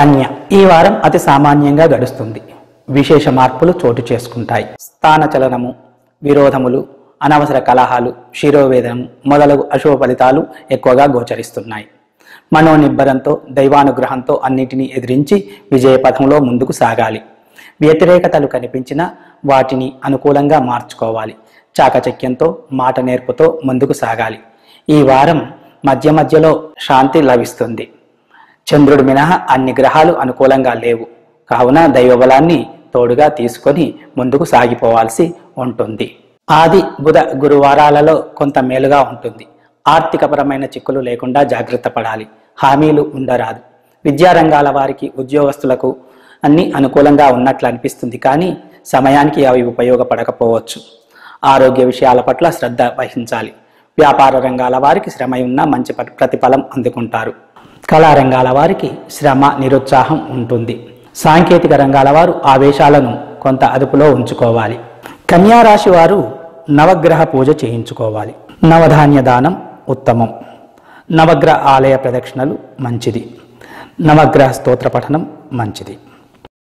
కన్య ఈ వారం అతి సామాన్యంగా గడుస్తుంది. విశేష మార్పులు చోటు చేసుకుంటాయి. స్థానచలనము, విరోధములు, అనవసర కలహాలు, శిరోవేదనము మొదలగు అశుభ ఫలితాలు ఎక్కువగా గోచరిస్తున్నాయి. మనోనిబ్బరంతో దైవానుగ్రహంతో అన్నిటినీ ఎదిరించి విజయపథంలో ముందుకు సాగాలి. వ్యతిరేకతలు కనిపించినా వాటిని అనుకూలంగా మార్చుకోవాలి. చాకచక్యంతో, మాట నేర్పుతో ముందుకు సాగాలి. ఈ వారం మధ్య మధ్యలో శాంతి లభిస్తుంది. చంద్రుడు మినహా అన్ని గ్రహాలు అనుకూలంగా లేవు కావున దైవబలాన్ని తోడుగా తీసుకొని ముందుకు సాగిపోవాల్సి ఉంటుంది. ఆది, బుధ, గురువారాలలో కొంత మేలుగా ఉంటుంది. ఆర్థికపరమైన చిక్కులు లేకుండా జాగ్రత్త పడాలి. హామీలు ఉండరాదు. విద్యారంగాల వారికి, ఉద్యోగస్తులకు అన్ని అనుకూలంగా ఉన్నట్లు అనిపిస్తుంది కానీ సమయానికి అవి ఉపయోగపడకపోవచ్చు. ఆరోగ్య విషయాల పట్ల శ్రద్ధ వహించాలి. వ్యాపార రంగాల వారికి శ్రమ ఉన్న మంచి ప్రతిఫలం అందుకుంటారు. కళారంగాల వారికి శ్రమ, నిరుత్సాహం ఉంటుంది. సాంకేతిక రంగాల వారు ఆవేశాలను కొంత అదుపులో ఉంచుకోవాలి. కన్యారాశి వారు నవగ్రహ పూజ చేయించుకోవాలి. నవధాన్య దానం ఉత్తమం. నవగ్రహ ఆలయ ప్రదక్షిణలు మంచిది. నవగ్రహ స్తోత్ర పఠనం మంచిది.